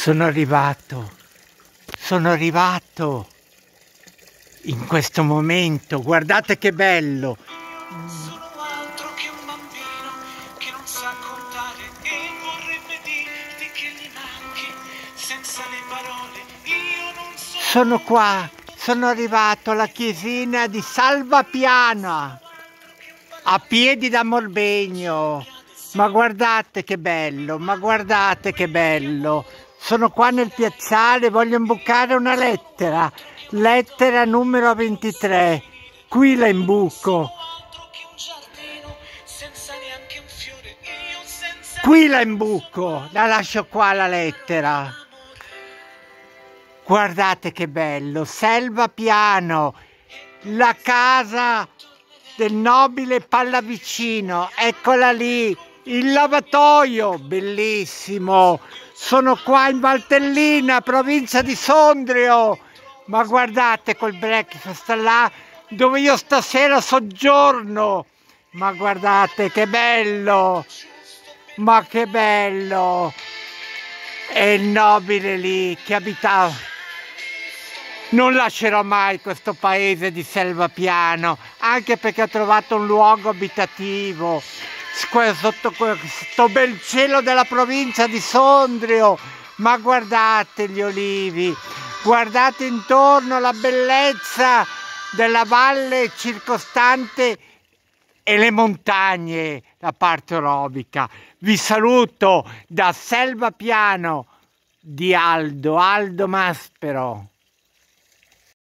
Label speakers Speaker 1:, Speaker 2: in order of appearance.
Speaker 1: Sono arrivato in questo momento, guardate che bello.
Speaker 2: Sono altro che un bambino che non sa contare e vorrebbe dirti che gli manchi senza le parole. Io non sono...
Speaker 1: Sono qua, sono arrivato alla chiesina di Salvapiana, a piedi da Morbegno. Ma guardate che bello, ma guardate che bello. Sono qua nel piazzale, voglio imbucare una lettera. Lettera numero 23. Qui la imbuco. Qui la imbuco. La lascio qua la lettera. Guardate che bello. Salvapiano. La casa del nobile Pallavicino. Eccola lì. Il lavatoio, bellissimo. Sono qua in Valtellina, provincia di Sondrio. Ma guardate quel breakfast là dove io stasera soggiorno. Ma guardate che bello. Ma che bello. È il nobile lì che abitava. Non lascerò mai questo paese di Salvapiano, anche perché ho trovato un luogo abitativo sotto questo bel cielo della provincia di Sondrio. Ma guardate gli olivi, guardate intorno la bellezza della valle circostante e le montagne, la parte orobica. Vi saluto da Salvapiano di Aldo Maspero.